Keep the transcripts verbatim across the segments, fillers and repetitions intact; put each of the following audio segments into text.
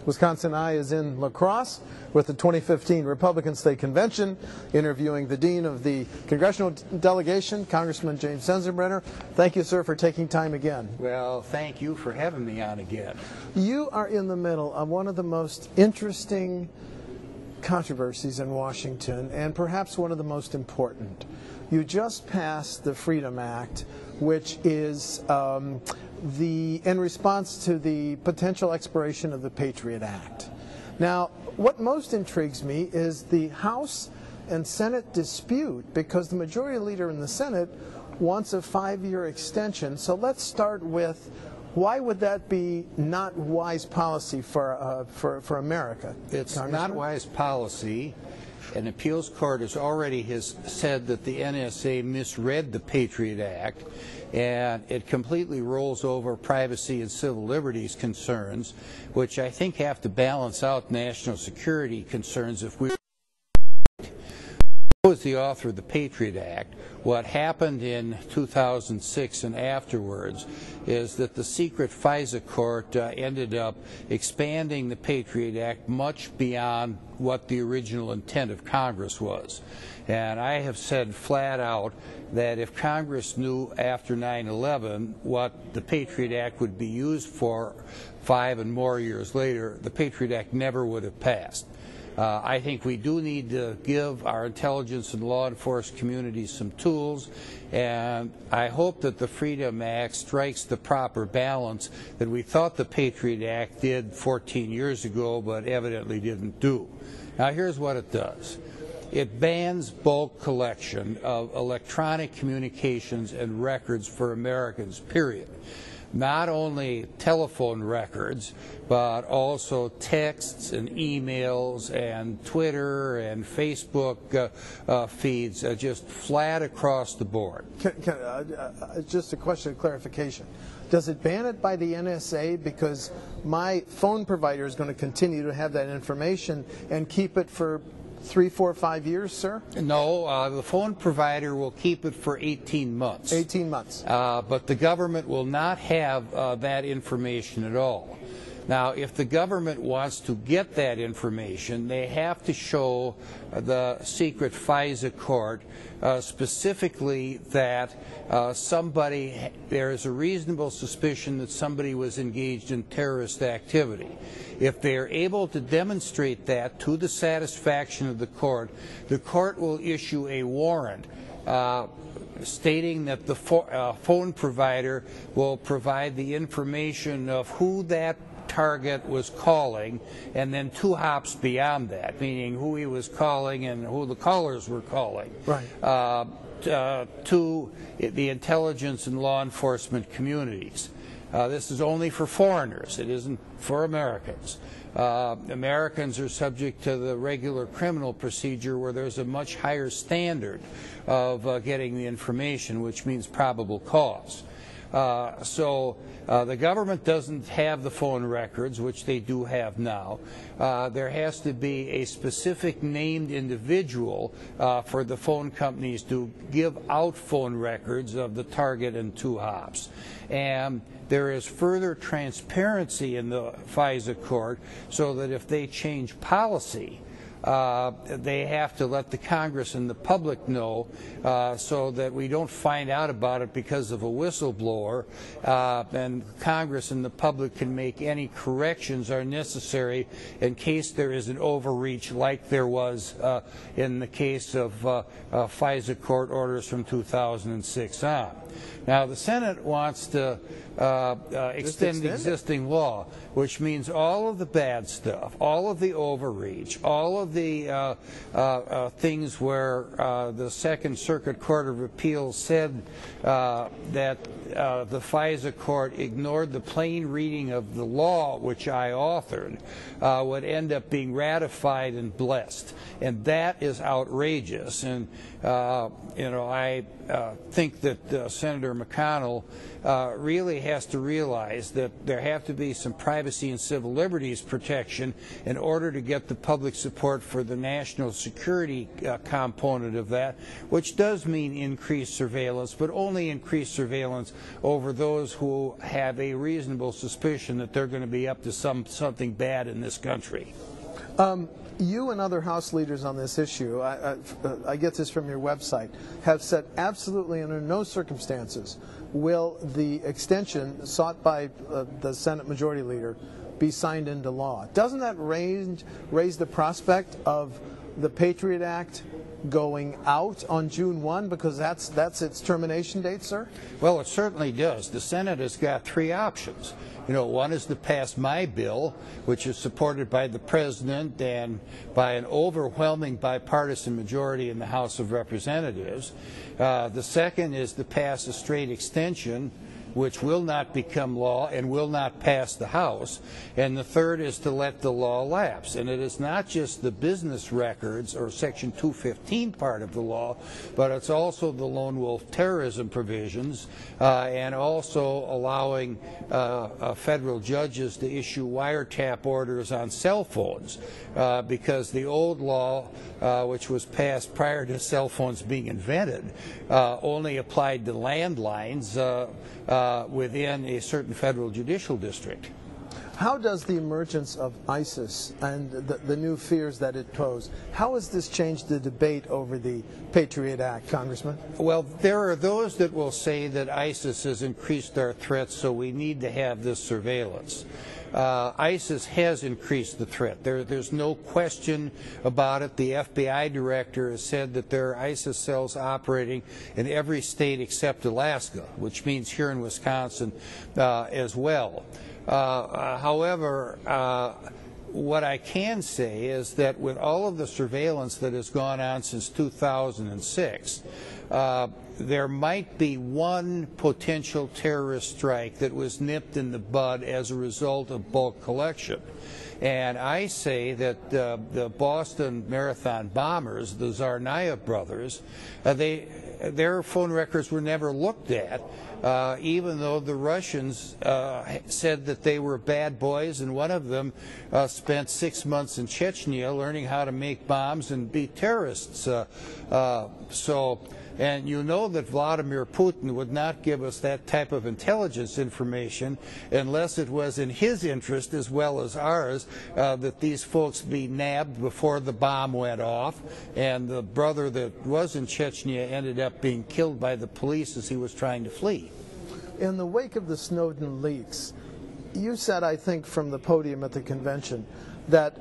Wisconsin Eye is in La Crosse with the twenty fifteen Republican State Convention, interviewing the Dean of the Congressional Delegation, Congressman James Sensenbrenner. Thank you, sir, for taking time again. Well, thank you for having me on again. You are in the middle of one of the most interesting controversies in Washington, and perhaps one of the most important. You just passed the Freedom Act, which is um, the in response to the potential expiration of the Patriot Act. Now, what most intrigues me is the House and Senate dispute, because the majority leader in the Senate wants a five-year extension. So let's start with, why would that be not wise policy for uh, for for America? It's not wise policy. An appeals court has already has said that the N S A misread the Patriot Act, and it completely rolls over privacy and civil liberties concerns, which I think have to balance out national security concerns. If we was the author of the Patriot Act, what happened in two thousand six and afterwards is that the secret FISA court uh, ended up expanding the Patriot Act much beyond what the original intent of Congress was. And I have said flat out that if Congress knew after nine eleven what the Patriot Act would be used for five and more years later, the Patriot Act never would have passed. Uh, I think we do need to give our intelligence and law enforcement communities some tools, and I hope that the Freedom Act strikes the proper balance that we thought the Patriot Act did fourteen years ago, but evidently didn't do. Now, here's what it does. It bans bulk collection of electronic communications and records for Americans, period. Not only telephone records, but also texts and emails and Twitter and Facebook uh, uh, feeds, uh, just flat across the board. Can, can, uh, uh, just a question of clarification. Does it ban it by the N S A? Because my phone provider is going to continue to have that information and keep it for three, four, five years, sir? No, uh, the phone provider will keep it for eighteen months. eighteen months. Uh, but the government will not have uh, that information at all. Now, if the government wants to get that information, they have to show the secret FISA court uh, specifically that uh, somebody, there is a reasonable suspicion that somebody was engaged in terrorist activity. If they are able to demonstrate that to the satisfaction of the court, the court will issue a warrant uh, stating that the fo uh, phone provider will provide the information of who that target was calling, and then two hops beyond that, meaning who he was calling and who the callers were calling, right. uh, uh, to the intelligence and law enforcement communities. Uh, this is only for foreigners. It isn't for Americans. Uh, Americans are subject to the regular criminal procedure where there's a much higher standard of uh, getting the information, which means probable cause. Uh, so uh, the government doesn't have the phone records, which they do have now. Uh, there has to be a specific named individual uh, for the phone companies to give out phone records of the target and two hops. And there is further transparency in the FISA court so that if they change policy, Uh, they have to let the Congress and the public know uh, so that we don't find out about it because of a whistleblower, uh, and Congress and the public can make any corrections are necessary in case there is an overreach like there was uh, in the case of uh, uh, FISA court orders from two thousand six on. Now, the Senate wants to uh, uh, extend the existing law, which means all of the bad stuff, all of the overreach, all of the uh, uh, uh, things where uh, the Second Circuit Court of Appeals said uh, that uh, the FISA court ignored the plain reading of the law, which I authored, uh, would end up being ratified and blessed. And that is outrageous. And, uh, you know, I uh, think that uh, Senator McConnell uh, really has to realize that there have to be some privacy and civil liberties protection in order to get the public support for the national security uh, component of that, which does mean increased surveillance, but only increased surveillance over those who have a reasonable suspicion that they're going to be up to some something bad in this country. Um, You and other House leaders on this issue, I, I, I get this from your website, have said absolutely under no circumstances will the extension sought by uh, the Senate Majority Leader be signed into law. Doesn't that raise, raise the prospect of the Patriot Act going out on June first, because that's, that's its termination date, sir? Well, it certainly does. The Senate has got three options. You know, one is to pass my bill, which is supported by the President and by an overwhelming bipartisan majority in the House of Representatives. Uh, the second is to pass a straight extension, which will not become law and will not pass the House. And the third is to let the law lapse. And it is not just the business records or Section two fifteen part of the law, but it's also the lone wolf terrorism provisions uh, and also allowing uh, uh, federal judges to issue wiretap orders on cell phones uh, because the old law, uh, which was passed prior to cell phones being invented, uh, only applied to landlines uh, Uh, within a certain federal judicial district. How does the emergence of ISIS and the, the new fears that it poses, how has this changed the debate over the Patriot Act, Congressman? Well, there are those that will say that ISIS has increased our threats, so we need to have this surveillance. Uh, ISIS has increased the threat. There, there's no question about it. The F B I director has said that there are ISIS cells operating in every state except Alaska, which means here in Wisconsin uh, as well. Uh, uh, however, uh, what I can say is that with all of the surveillance that has gone on since two thousand six, uh, there might be one potential terrorist strike that was nipped in the bud as a result of bulk collection. And I say that uh, the Boston Marathon bombers, the Tsarnaev brothers, uh, they, their phone records were never looked at, uh, even though the Russians uh, said that they were bad boys, and one of them uh, spent six months in Chechnya learning how to make bombs and be terrorists. Uh, uh, so. And you know that Vladimir Putin would not give us that type of intelligence information unless it was in his interest as well as ours uh, that these folks be nabbed before the bomb went off. And the brother that was in Chechnya ended up being killed by the police as he was trying to flee. In the wake of the Snowden leaks, you said, I think, from the podium at the convention, that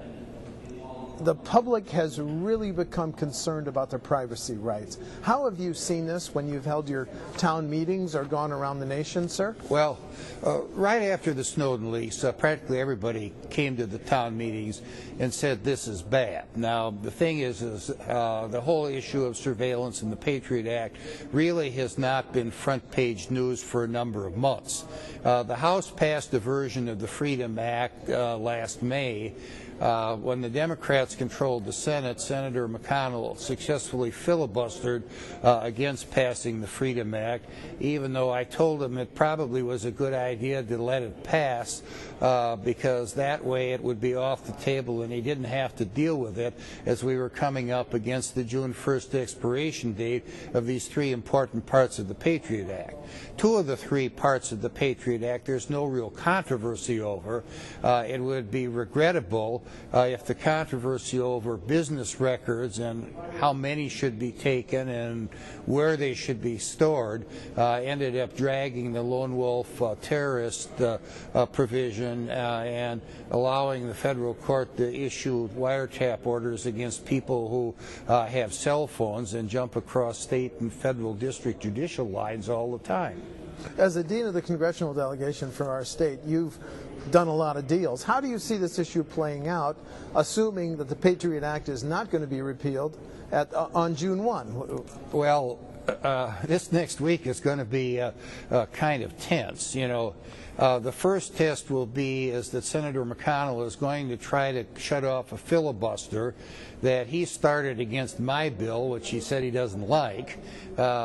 the public has really become concerned about their privacy rights. How have you seen this when you've held your town meetings or gone around the nation, sir? Well, uh, right after the Snowden leaks, uh, practically everybody came to the town meetings and said this is bad. Now, the thing is, is uh, the whole issue of surveillance and the Patriot Act really has not been front page news for a number of months. Uh, the House passed a version of the Freedom Act uh, last May. Uh, when the Democrats controlled the Senate, Senator McConnell successfully filibustered uh, against passing the Freedom Act, even though I told him it probably was a good idea to let it pass uh, because that way it would be off the table and he didn't have to deal with it as we were coming up against the June first expiration date of these three important parts of the Patriot Act. Two of the three parts of the Patriot Act there's no real controversy over. Uh, it would be regrettable Uh, if the controversy over business records and how many should be taken and where they should be stored uh, ended up dragging the lone wolf uh, terrorist uh, uh, provision uh, and allowing the federal court to issue wiretap orders against people who uh, have cell phones and jump across state and federal district judicial lines all the time. As the dean of the congressional delegation for our state, you've done a lot of deals. How do you see this issue playing out, assuming that the Patriot Act is not going to be repealed at, uh, on June first? Well, uh, this next week is going to be uh, uh, kind of tense. You know, uh, the first test will be is that Senator McConnell is going to try to shut off a filibuster that he started against my bill, which he said he doesn't like. Uh,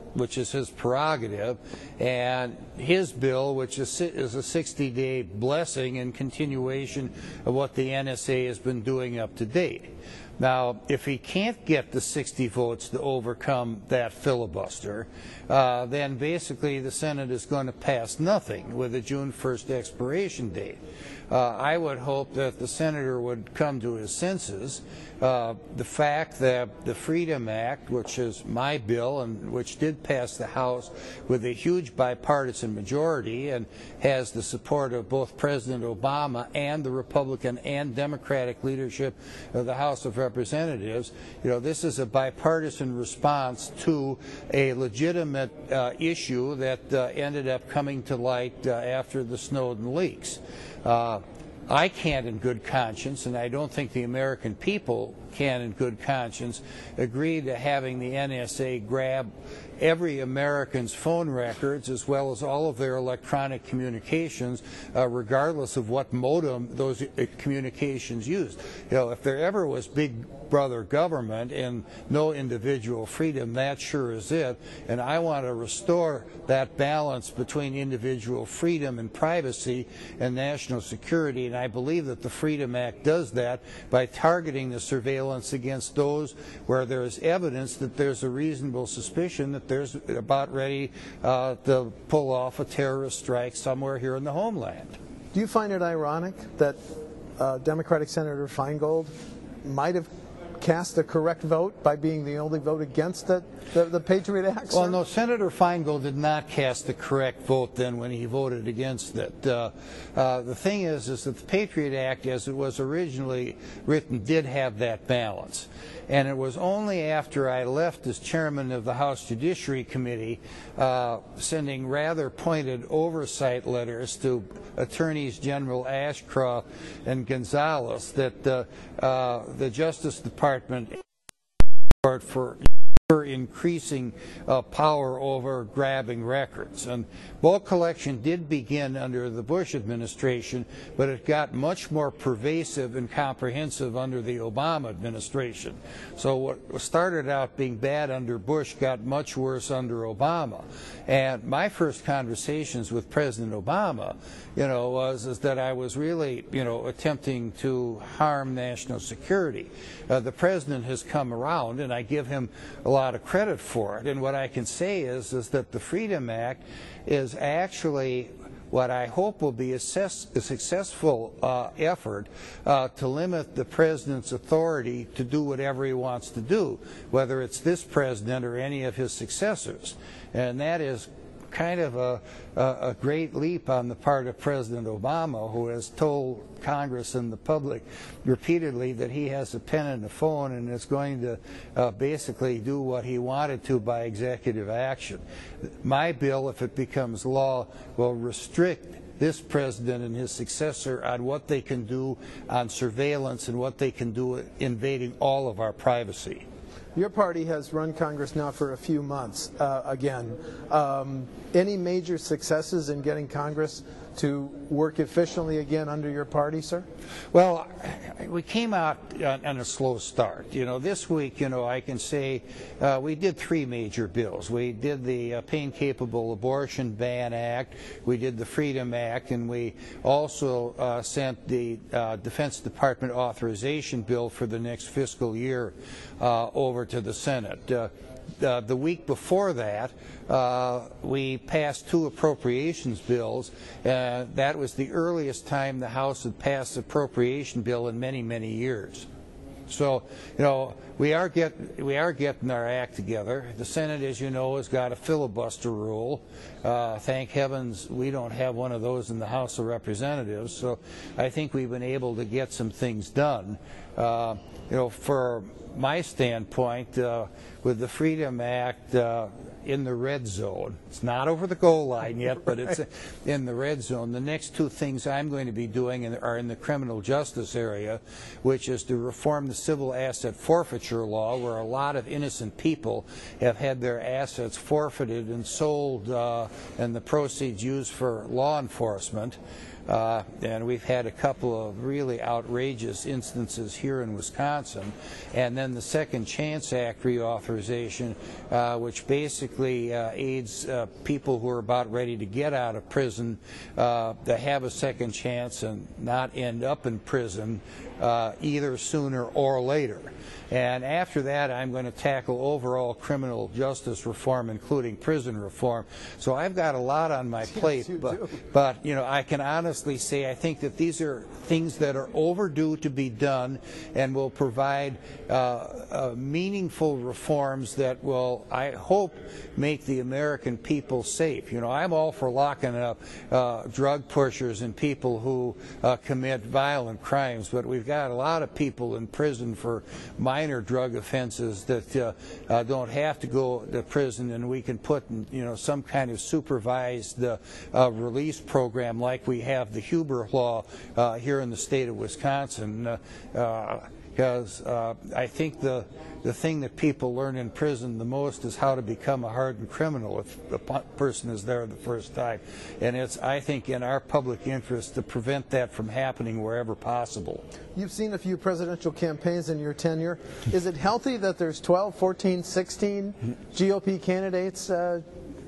which is his prerogative, and his bill, which is, is a sixty-day blessing and continuation of what the N S A has been doing up to date. Now, if he can't get the sixty votes to overcome that filibuster, uh, then basically the Senate is going to pass nothing with a June first expiration date. Uh, I would hope that the senator would come to his senses. Uh, the fact that the Freedom Act, which is my bill and which did pass the House with a huge bipartisan majority and has the support of both President Obama and the Republican and Democratic leadership of the House of Representatives, you know, this is a bipartisan response to a legitimate uh, issue that uh, ended up coming to light uh, after the Snowden leaks. Uh, I can't in good conscience, and I don't think the American people can in good conscience, agree to having the N S A grab every American's phone records as well as all of their electronic communications, uh, regardless of what modem those uh, communications used. You know, if there ever was big brother government and no individual freedom, that sure is it. And I want to restore that balance between individual freedom and privacy and national security. And I believe that the Freedom Act does that by targeting the surveillance against those where there is evidence that there's a reasonable suspicion that there's about ready uh, to pull off a terrorist strike somewhere here in the homeland. Do you find it ironic that uh, Democratic Senator Feingold might have cast the correct vote by being the only vote against it, the, the Patriot Act? Well, no, Senator Feingold did not cast the correct vote then when he voted against it. Uh, uh, the thing is, is that the Patriot Act, as it was originally written, did have that balance. And it was only after I left as chairman of the House Judiciary Committee, uh, sending rather pointed oversight letters to Attorneys General Ashcroft and Gonzalez, that uh, uh, the Justice Department for increasing uh, power over grabbing records. And bulk collection did begin under the Bush administration, but it got much more pervasive and comprehensive under the Obama administration. So what started out being bad under Bush got much worse under Obama. And my first conversations with President Obama, you know, was is that I was really, you know, attempting to harm national security. Uh, the president has come around, and I give him a lot of credit for it. And what I can say is, is that the Freedom Act is actually what I hope will be a, a successful uh, effort uh, to limit the president's authority to do whatever he wants to do, whether it's this president or any of his successors. And that is kind of a, a, a great leap on the part of President Obama, who has told Congress and the public repeatedly that he has a pen and a phone and is going to uh, basically do what he wanted to by executive action. My bill, if it becomes law, will restrict this president and his successor on what they can do on surveillance and what they can do invading all of our privacy. Your party has run Congress now for a few months uh, again. Um, any major successes in getting Congress to work efficiently again under your party, sir? Well, we came out on, on a slow start. You know, this week, you know, I can say uh, we did three major bills. We did the uh, Pain-Capable Abortion Ban Act, we did the Freedom Act, and we also uh, sent the uh, Defense Department authorization bill for the next fiscal year uh, over to the Senate. Uh, Uh, the week before that, uh, we passed two appropriations bills. Uh, that was the earliest time the House had passed an appropriation bill in many, many years. So, you know, we are get we are getting our act together. The Senate, as you know, has got a filibuster rule. Uh, thank heavens we don't have one of those in the House of Representatives. So, I think we've been able to get some things done. Uh, you know, for my standpoint, uh, with the Freedom Act uh, in the red zone, it's not over the goal line yet, but it's in the red zone. The next two things I'm going to be doing are in the criminal justice area, which is to reform the civil asset forfeiture law, where a lot of innocent people have had their assets forfeited and sold uh, and the proceeds used for law enforcement. Uh, and we've had a couple of really outrageous instances here in Wisconsin. And then the Second Chance Act reauthorization, uh, which basically uh, aids uh, people who are about ready to get out of prison uh, to have a second chance and not end up in prison uh, either sooner or later. And after that, I'm going to tackle overall criminal justice reform, including prison reform. So I've got a lot on my plate, yes, but, but you know, I can honestly say I think that these are things that are overdue to be done and will provide uh, uh, meaningful reforms that will, I hope, make the American people safe. You know, I'm all for locking up uh, drug pushers and people who uh, commit violent crimes, but we've got a lot of people in prison for minor drug offenses that uh, uh, don't have to go to prison, and we can put, you know, some kind of supervised uh, uh, release program like we have the Huber Law uh, here in the state of Wisconsin. Uh, uh, because uh, I think the the thing that people learn in prison the most is how to become a hardened criminal if the person is there the first time. And it's, I think, in our public interest to prevent that from happening wherever possible. You've seen a few presidential campaigns in your tenure. Is it healthy that there's twelve, fourteen, sixteen G O P candidates uh,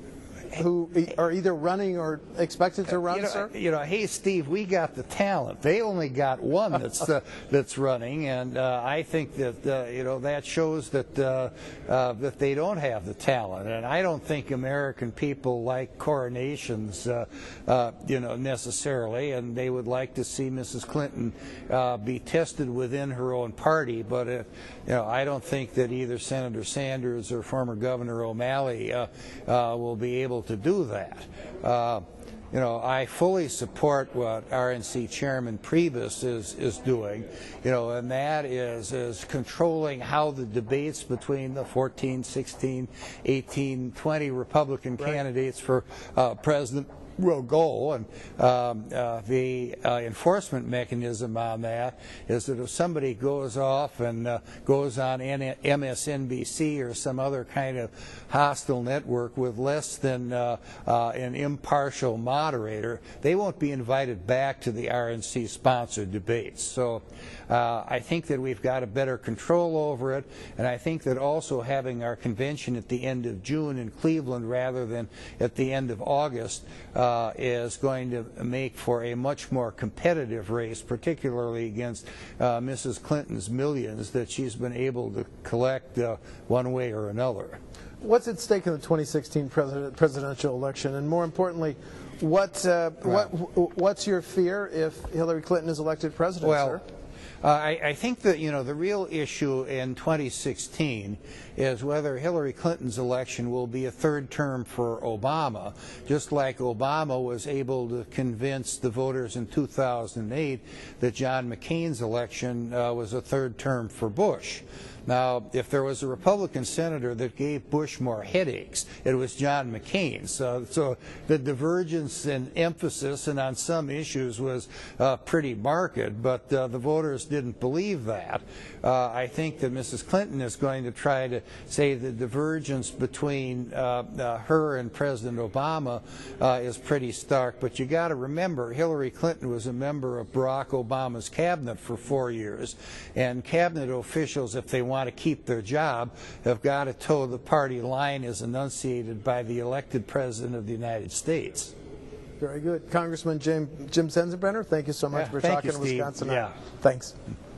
who are either running or expected to run, you know, sir? You know, hey, Steve, we got the talent. They only got one that's uh, that's running, and uh, I think that uh, you know that shows that uh, uh, that they don't have the talent. And I don't think American people like coronations, uh, uh, you know, necessarily, and they would like to see Missus Clinton uh, be tested within her own party. But uh, you know, I don't think that either Senator Sanders or former Governor O'Malley uh, uh, will be able to do that. Uh, you know, I fully support what R N C Chairman Priebus is is doing, you know, and that is is controlling how the debates between the fourteen, sixteen, eighteen, twenty Republican right. candidates for uh, president will go, and um, uh, the uh, enforcement mechanism on that is that if somebody goes off and uh, goes on M S N B C or some other kind of hostile network with less than uh, uh, an impartial moderator, they won't be invited back to the R N C sponsored debates. So uh, I think that we've got a better control over it, and I think that also having our convention at the end of June in Cleveland rather than at the end of August uh, Uh, is going to make for a much more competitive race, particularly against uh, Missus Clinton's millions that she's been able to collect uh, one way or another. What's at stake in the twenty sixteen president, presidential election, and more importantly, what uh, Well, what what's your fear if Hillary Clinton is elected president, well, sir? Uh, I, I think that, you know, the real issue in twenty sixteen is whether Hillary Clinton's election will be a third term for Obama, just like Obama was able to convince the voters in two thousand eight that John McCain's election uh, was a third term for Bush. Now, if there was a Republican senator that gave Bush more headaches, it was John McCain. So, so the divergence in emphasis and on some issues was uh, pretty marked, but uh, the voters didn't believe that. Uh, I think that Missus Clinton is going to try to say the divergence between uh, uh, her and President Obama uh, is pretty stark. But you got to remember, Hillary Clinton was a member of Barack Obama's cabinet for four years, and cabinet officials, if they want to keep their job, have got to toe the party line as enunciated by the elected President of the United States. Very good. Congressman Jim, Jim Sensenbrenner, thank you so much Yeah, for thank talking you, to Steve. Wisconsin. Yeah. Thanks.